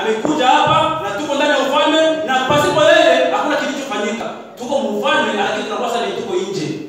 amekuja hapa na tuko ndani ya ufalme, na pasipo yeye hakuna kilichofanyika. Tuko mfalme lakini tunapaswa ni tuko nje.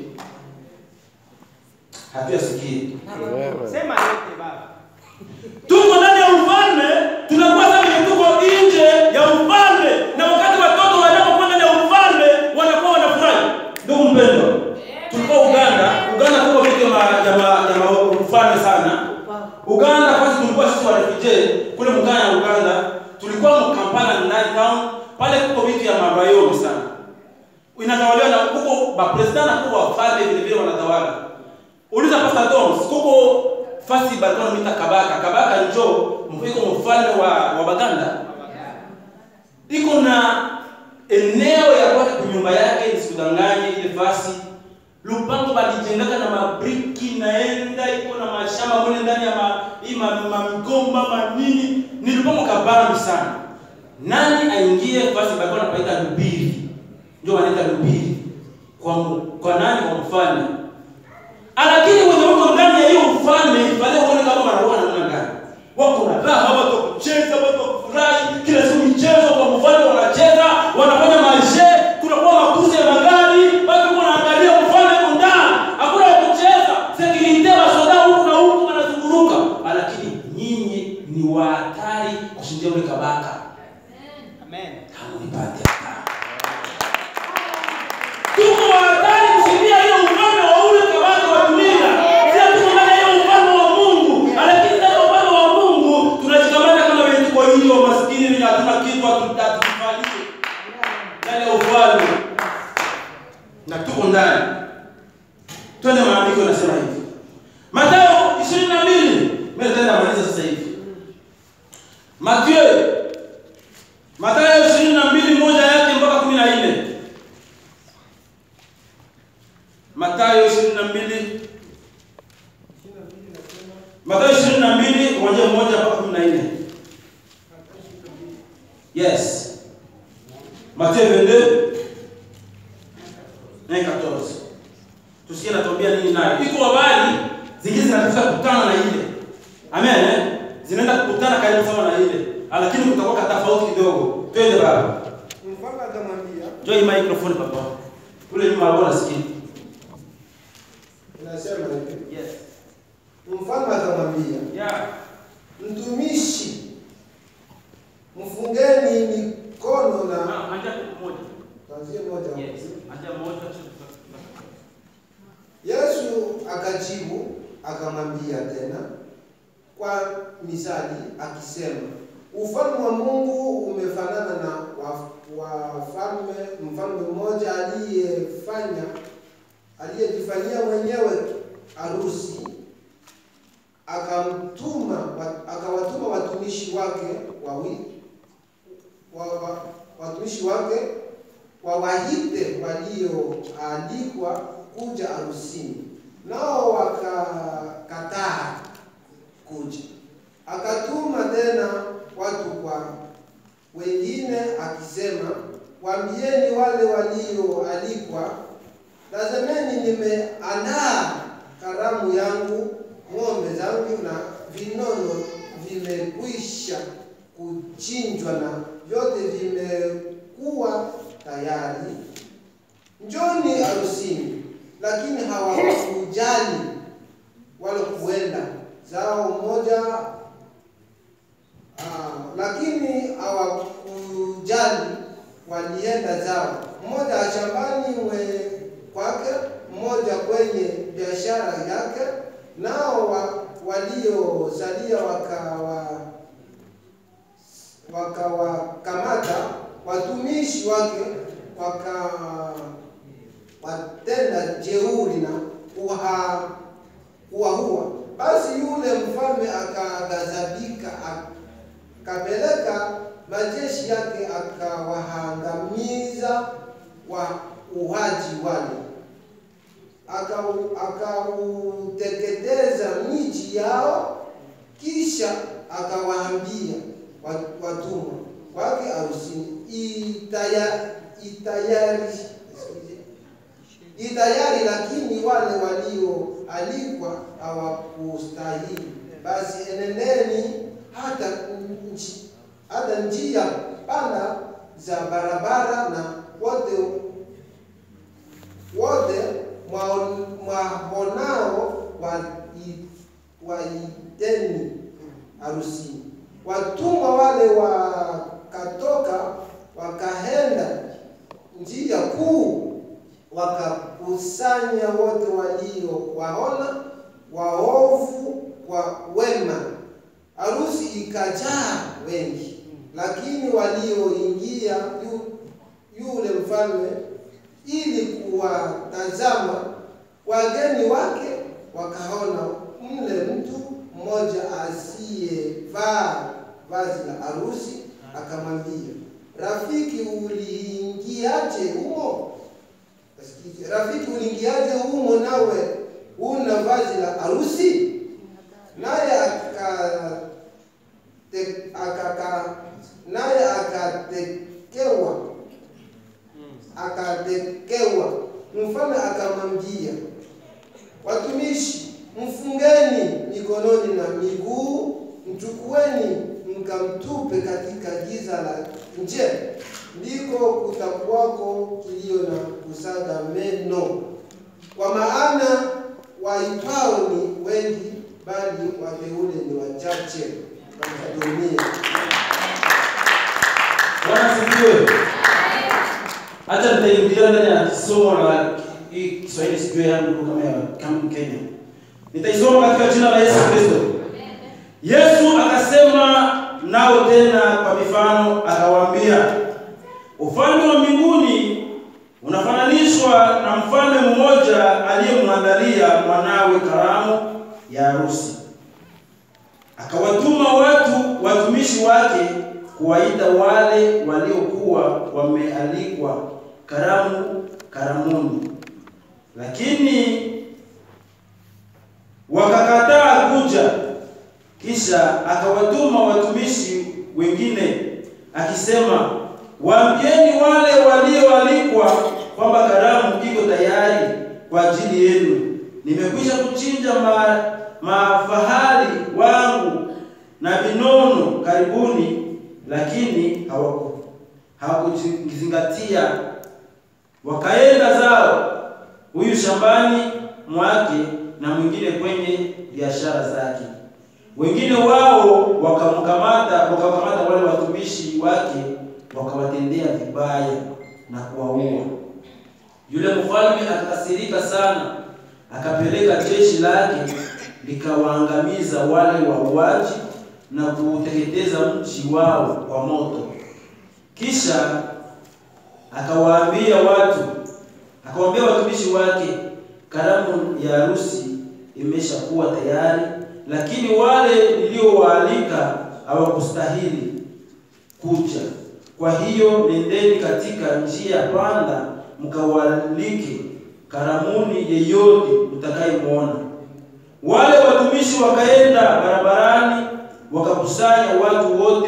Hatuyasikii. Sema yote baba. Tuko ndani ya ufalme, tunapaswa ni tuko nje ya ufalme, na wakati watoto wanapokuwa ndani ya ufalme wanakuwa wanafurahi. Ndugu mpendwa, tulikuwa Uganda tuko vitu ya ufalme sana. Uganda kwanza tulikuwa sisi wa refugee kule mkana Uganda, tulikuwa mkampala ndani town, pale kuko vitu ya marayo sana. Inatawaliwa na kuko ba president na kuko wafalme vile vile wanatawala. Uliza Pastor Thomas, kuko fasi balikuwa mita Kabaka njoo iko mfalme wa Baganda. Iko na eneo ya kwake kwa nyumba yake, nisikudanganye ile fasi. Lupango balijengaka na mabriki naenda iko na mashamba mule ndani ya migomba manini. Ni lupango kabambi sana. Nani aingie fasi balikuwa napaita Lubiri? Ndio wanaita Lubiri. Kwa nani? Kwa mfalme. Lakini wenye wako ndani ya hiyo ufalme pale uone kama wanaroa namna gani. Wako na raha, watu kucheza, watu kufurahi, kila siku michezo kwa mfalme wanacheza, wanafanya maisha, kuna kwa makuzi ya magari, watu wanaangalia mfalme kwa ndani. Hakuna kucheza, security wa soda huko na huko wanazunguruka. Lakini nyinyi ni wa hatari kushindia ule Kabaka. Amen. Hamunipate. Tuko wa hatari kushindia hiyo ufalme wa ule Kabaka wa dunia. Sio tuko ndani ya hiyo ufalme wa Mungu. Lakini ndani ya ufalme wa Mungu tunajikamata kama wale tuko nje wa maskini na hatuna kitu hatutafanyike. Ndani ya ufalme. Na tuko ndani. Twende maandiko yanasema hivi. Mathayo 22. Mimi tena maliza sasa hivi. Mathayo 22 moja yake mpaka 14. Mathayo 22 kuanzia moja mpaka 14. Yes. Mathayo 22 na 14. Tusikie natuambia nini nayo. Iko habari zingine zinataka kukutana na ile. Amen. Zinaenda kukutana karibu sana na ile. Lakini kutakuwa tofauti kidogo. Twende baba. Mfalme akamwambia, Joy microphone papa. Ule nyuma hapo nasikia. inasema hivi. Yes. Mfalme akamwambia, Yeah. mtumishi, mfungeni mikono na Anja moja. tanzie moja. Yes. Anja moja. Yesu akajibu akamwambia tena kwa misali akisema, ufalme wa Mungu umefanana na mfalme mmoja aliyejifanyia mwenyewe harusi, akawatuma watumishi wake wawahite walioalikwa kuja harusini, nao wakakataa kuja. Akatuma tena watu kwa wengine akisema, waambieni wale walioalikwa, tazameni nimeandaa karamu yangu, ng'ombe zangu na vinono vimekwisha kuchinjwa na vyote vimekuwa tayari. Njoni harusini. Lakini hawakujali wala kuenda zao moja. Lakini hawakujali, walienda zao, mmoja shambani kwake, mmoja kwenye biashara yake. Nao waliosalia wakawakamata watumishi wake, watenda jeuri na kuwaua. Basi yule mfalme akaghadhabika, akapeleka majeshi yake, akawaangamiza wauaji wale, akauteketeza miji yao. Kisha akawaambia watumwa wake harusini, itayari, lakini wale walioalikwa hawakustahili. Basi enendeni hata njia pana za barabara, na wote mwaonao waiteni harusini. Watumwa wale wakatoka wakaenda njia kuu, wakakusanya wote waliowaona, waovu kwa wema. Harusi ikajaa wengi, lakini walioingia yule mfalme ili kuwatazama wageni wake, wakaona mle mtu mmoja asiyevaa vazi la harusi. Akamwambia, rafiki, uliingiaje humo? Rafiki, uliingiaje humo nawe una vazi la harusi? Naye akatekewa. Mfalme akamwambia, watumishi, mfungeni mikononi na miguu, mchukueni mkamtupe katika giza la nje, ndiko kutakuwako kilio na kusaga meno. Kwa maana waitwao ni wengi, bali wateule ni wachache. Dunia. Bwana asifiwe. Hata nitaingia ndani ya somo la Kiswahili sijui yangu kama Kenya. Nitaisoma katika jina la Yesu Kristo. Yesu akasema nao tena kwa mifano, akawaambia, ufalme wa mbinguni unafananishwa na mfalme mmoja aliyemwandalia mwanawe karamu ya harusi. Akawatuma watumishi wake kuwaita wale waliokuwa wamealikwa karamuni, lakini wakakataa kuja. Kisha akawatuma watumishi wengine akisema, waambieni wale walioalikwa kwamba karamu iko tayari kwa ajili yenu. Nimekwisha kuchinja mafahali wangu na vinono karibuni, lakini hawakuzingatia. Wakaenda zao, huyu shambani mwake na mwingine kwenye biashara zake. Wengine wao wakakamata wale watumishi wake, wakawatendea vibaya na kuwaua. Yule mfalme akakasirika sana, akapeleka jeshi lake likawaangamiza wale wauaji na kuteketeza mji wao kwa moto. Kisha akawaambia watumishi wake, karamu ya harusi imeshakuwa tayari, lakini wale niliowaalika hawakustahili kuja. Kwa hiyo nendeni katika njia panda, mkawalike karamuni yeyote mtakayemwona. Wale watumishi wakaenda barabarani, wakakusanya watu wote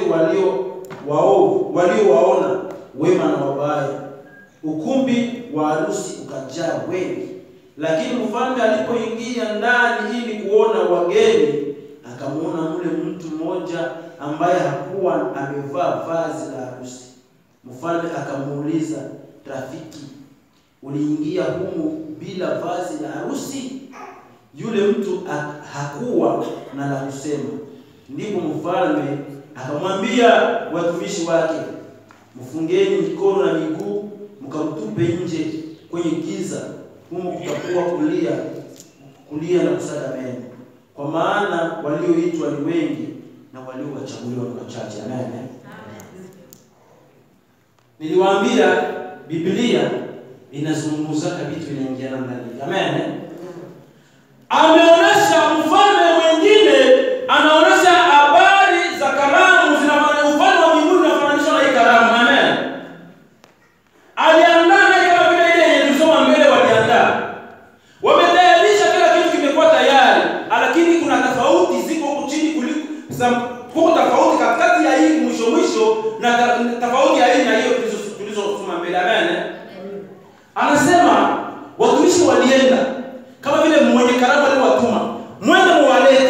waliowaona, wema na wabaya. Ukumbi wa harusi ukajaa wengi. Lakini mfalme alipoingia ndani ili kuona wageni, akamuona mule mtu mmoja ambaye hakuwa amevaa vazi la harusi. Mfalme akamuuliza, rafiki, uliingia humu bila vazi la harusi? Yule mtu hakuwa na la kusema. Ndipo mfalme akamwambia watumishi wake, mfungeni mikono na miguu, mkamtupe nje kwenye giza, humo kutakuwa kulia na kusaga meno. Kwa maana walioitwa ni wengi na waliowachaguliwa ni wachache. Amen. Niliwaambia Biblia inazungumza vitu vinaingiana ndani. Amen. Ameonesha mfalme mwingine, anaonesha habari za karamu zinafanya ufalme wa mbinguni unafananishwa na hii karamu. Amen. Aliandaa kama vile ile tulisoma mbele, waliandaa. Wametayarisha kila kitu kimekuwa tayari, lakini kuna tofauti ziko huko chini kuliko tofauti katikati ya hii mwisho na tofauti ya hii na hiyo tulizosoma mbele. Amen. Anasema watumishi walienda kama vile mwenye karamu aliwatuma, mwende muwalete.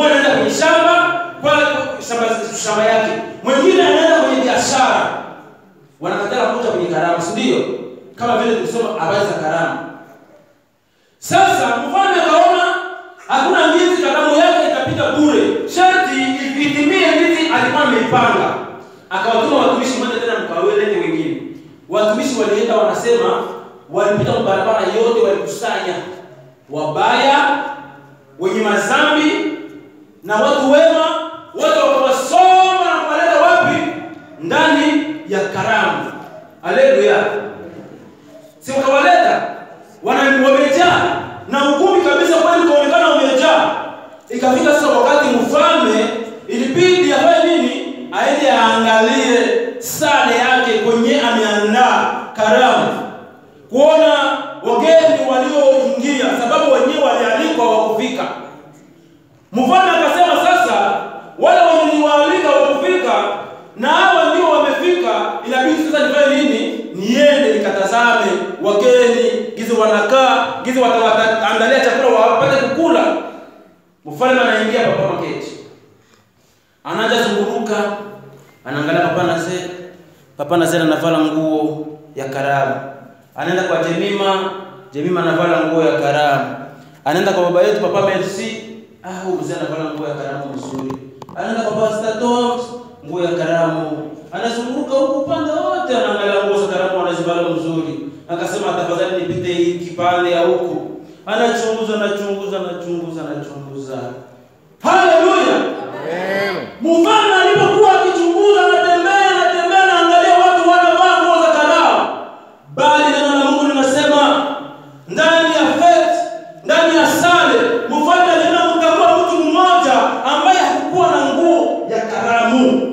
Mwingine anaenda kwenye shamba, kwa shamba yake. Mwingine anaenda kwenye biashara. Wanakataa kuja kwenye karamu, si ndio? Kama vile tulisoma habari za karamu. Sasa mfalme akaona hakuna jinsi karamu yake itapita bure. Sharti itimie jinsi alikuwa ameipanga. Akawatuma watumishi mmoja tena mkawelete wengine. Watumishi walienda wanasema walipita barabara yote, walikusanya wabaya, wenye mazambi na watu wema, wote wakawasoma na kuwaleta wapi? Ndani ya karamu. Haleluya. Si wakawaleta wamejaa na ukumi kabisa, kwani kuonekana wamejaa. Ikafika sasa wakati mfalme ilibidi afanye nini? Aende aangalie sare yake kwenye ameandaa karamu, kuona wageni walioingia, sababu wenyewe walialikwa wakufika. Mfalme akasema sasa wale waliowaalika wakufika na hawa ndio wamefika, inabidi sasa nifanye nini? Niende nikatazame wageni gizi wanakaa, gizi wataandalia chakula wapate kukula. Mfalme anaingia papa maketi, anaanza zunguruka, anaangalia papa na zera anavala nguo ya karamu. Anaenda kwa Jemima anavala nguo ya karamu. Anaenda kwa baba yetu papa Merci, huyu mzee anavala nguo ya karamu nzuri. Anaenda kwa Pastor Tom, nguo ya karamu. Anazunguruka huko upande wote, anaangalia nguo za karamu anazivala nzuri. Akasema tafadhali nipite hii kipande ya huko. Anachunguza. Haleluya. Amen. Mfalme alipokuwa akichunguza, anatembea anaangalia watu wanavaa nguo za karamu. Bali neno la Mungu linasema ndani ya fete, ndani ya sale, mfalme alienda kumtambua mtu mmoja ambaye hakuwa na nguo ya karamu.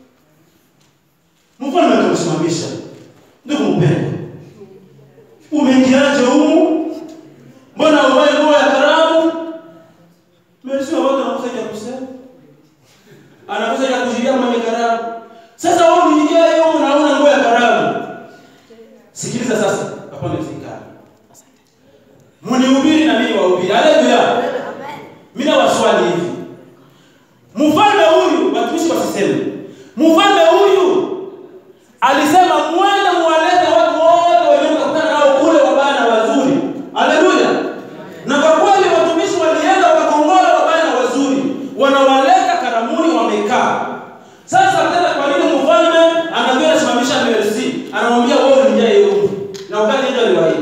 Mfalme akamsimamisha. Ndugu mpendwa, umeingiaje humu? Mbona uvae nguo ya karamu? Merci watu wanakusanya kusema. Anakusanya kujilia mwenye karamu. Sasa wewe unaingia hiyo unaona nguo ya karamu. Sikiliza sasa, hapa nimefika. Mnihubiri na mimi wahubiri. Haleluya. Amen. Mimi na waswali hivi. Mfalme huyu, watumishi wasiseme. Mfalme huyu alisema mwende muwalete watu wote waliokutana nao kule wabaya na wazuri. Haleluya. Na kwa kweli watumishi walienda wakakongola wabaya na wazuri. Wanawaleta karamuni wamekaa. Sasa tena kwa nini mfalme anaambia asimamisha Merci? Anamwambia wewe ni yeye huyu. Na wakati ndio aliwahi.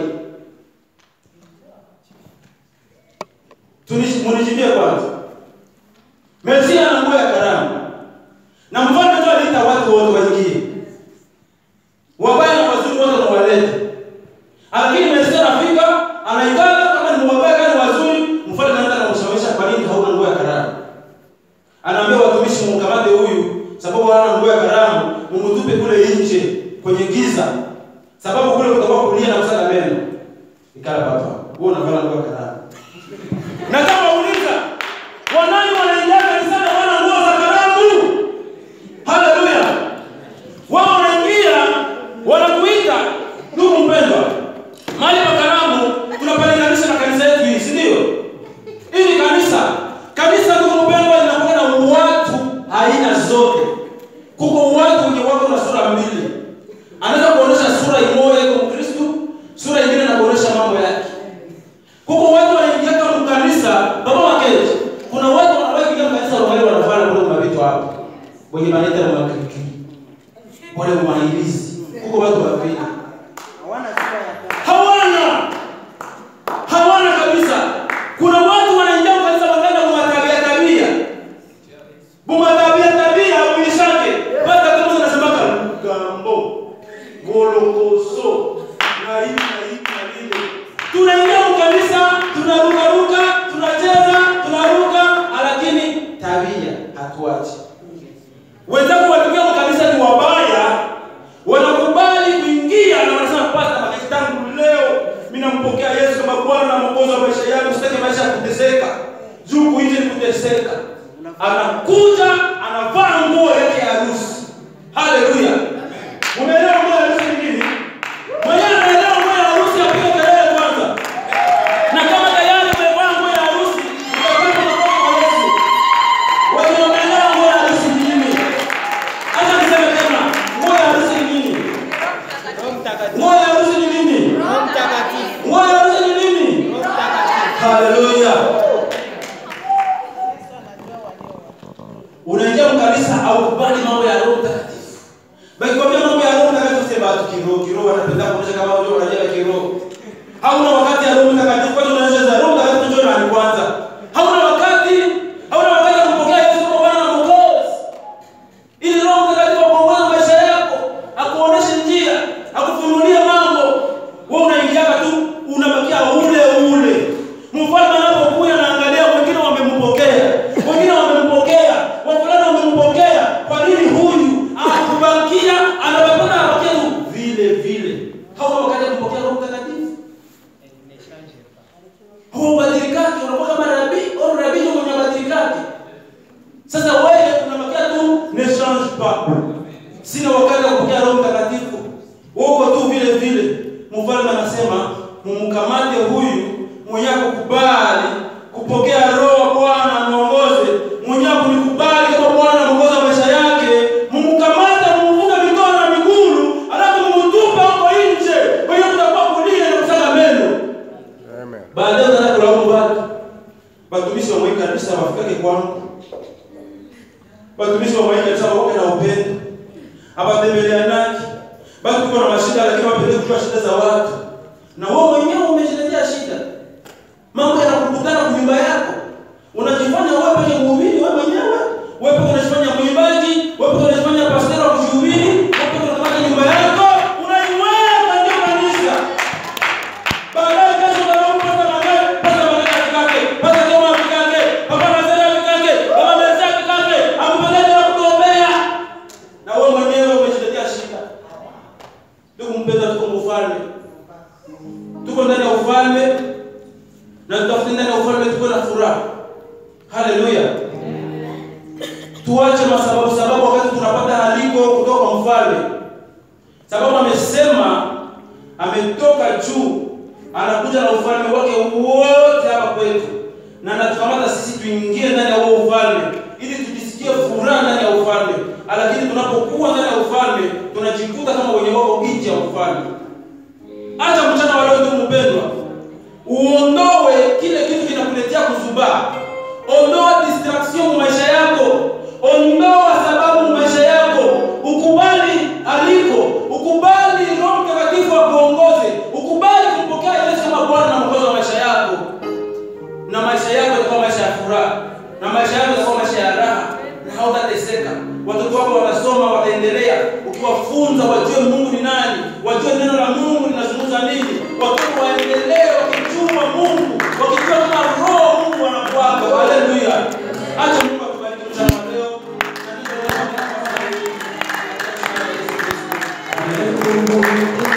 Munijibie kwanza. Merci ana nguo ya karamu. Na mfalme ndio aliita watu wote waingie. Wabaya na wazuri wote wanawaleta. Lakini Merci anafika, anaikala kama ni wabaya kama wazuri, mfalme anaanza kumshawisha kwa nini hauna nguo ya karamu. Anaambia watumishi mkamate huyu, sababu hana nguo ya karamu, mumtupe kule nje kwenye giza. Sababu kule kutakuwa kulia na kusaga meno. Ikala baba, wewe unavala nguo ya karamu. Na kama uliza, wanani wanaingia kanisani wana nguo za karamu? Haleluya. Wao wanaingia, wanakuita ndugu mpendwa. Mahali pa karamu tunapalinganisha na kanisa yetu hili, si ndio? Hili kanisa ndugu mpendwa linakuwa na watu aina zote. Kuko watu wenye wako na sura mbili. Anaweza kuonesha sura moja iko Mkristo, sura nyingine anakuonesha mambo yake. Kuko watu wanaingia kama kanisa, baba waketi. Kuna watu wanaingia kanisa wale wanafanya kule mavitu hapo. Wenye maneta na makiki. Wale wanailizi. Kuko watu wawili. Hawana kabisa. Kuna watu wanaingia kanisa wakaenda kumatabia tabia. Tabia uishake. Bata kama unasema gambo. Golokoso. Na hivi na vile. Tunaingia kanisa, tunaruka, tunacheza, tunaruka, lakini tabia hatuachi. Wenzako walikia kanisa ni wabaya, wanakubali kuingia na wanasema pastor maisha tangu leo mimi nampokea Yesu kama Bwana na Mwokozi wa maisha yangu, sitaki maisha ya kuteseka. Juu kuinje ni kuteseka. Anakuja, anavaa nguo yake ya harusi. Haleluya. Umeelewa nguo ya harusi ni nini? Mwenyewe anaelewa nguo ya harusi apige kelele kwanza. Na kama tayari umevaa nguo ya harusi, utapata makofi kwa Yesu. Unaingia mkanisa au kubali mambo ya Roho Mtakatifu. Baki kwa mambo ya Roho Mtakatifu sema tu kiroho wanapenda kuonyesha kama wao wanajenga kiroho. Hauna wakati ya Roho Mtakatifu kwa unaanza Roho Mtakatifu ndio ni kwanza. Hauna wakati wa kupokea Yesu kama Bwana na Mwokozi. Ili Roho Mtakatifu aongoze maisha yako, akuoneshe njia, akufunulie mambo. Wewe unaingia tu unabakia ule. Mfalme anapokuja na angalia wengine wamempokea. Wafulana wamempokea. Kwa nini huyu akubakia anabakia tu vile. Hauna wakati wa kupokea Roho Mtakatifu. Badilikaje unakuwa kama rabii mwenye badilikaje. Sasa wewe unabakia tu ne change pas. Sina wakati wa kupokea Roho Mtakatifu. Wewe tu vile. Mfalme anasema mumkamate huyu mwenye kukubali kupokea Roho Bwana muongoze, mwenye kunikubali kama Bwana anaongoza maisha yake, mumkamate mumfunge mikono na miguu, alafu mumtupe huko nje. Kwa hiyo tutakuwa kulia na kusaga meno. Amen. Baadaye tunalaumu watu. Watumishi wa Mungu kabisa wafikake kwangu. Watumishi wa Mungu kabisa wako na upendo. Hapa tembelea naki. Bado tuko na mashida lakini wapende kujua shida za watu. Na wewe mwenyewe umeshiletea shida. Mambo yanakukutana kwa nyumba yako. Unajifanya wewe peke muumini wewe mwenyewe. Wewe peke unajifanya mwimbaji, wewe peke unajifanya pastor wa kuhubiri, wewe peke unafanya nyumba yako, unaiweka ndio kanisa. Baadaye kesho unapata magari, pata kake, pata kama kake, pata mazera kake, pata mezaki kake, akupeleka na kutombea. Na wewe mwenyewe umeshiletea shida. Ndugu mpendwa, tuko mfalme. Tuko ndani ya ufalme. Na tutafuta ndani ya ufalme tuko na furaha. Haleluya. Tuache sababu wakati tunapata aliko kutoka kwa mfalme. Sababu amesema ametoka juu, anakuja na ufalme wake wote hapa kwetu. Na anatukamata sisi tuingie ndani ya huo ufalme ili tujisikie furaha ndani ya ufalme. Lakini tunapokuwa ndani ya ufalme tunajikuta kama wenye wako nje ya ufalme. Acha mchana wa leo mpendwa. Uondoe kile kitu kinakuletea kuzubaa. Ondoa distraction maisha yako. Ondoa sababu maisha yako. Ukubali aliko. Ukubali Roho Mtakatifu akuongoze. Ukubali kumpokea Yesu kama Bwana na Mwokozi wa maisha yako. Na maisha yako yatakuwa maisha ya furaha. Na maisha yako yatakuwa maisha ya raha. Na hautateseka. Watoto wako watasoma, wataendelea. Ukiwafunza wajue Mungu ni nani, wajue neno la Mungu linazungumza nini. Watoto waendelee wakijua Mungu, wakijua kama Roho Mungu anakuaga. Haleluya. Acha Mungu atubariki mchana leo. Na ndio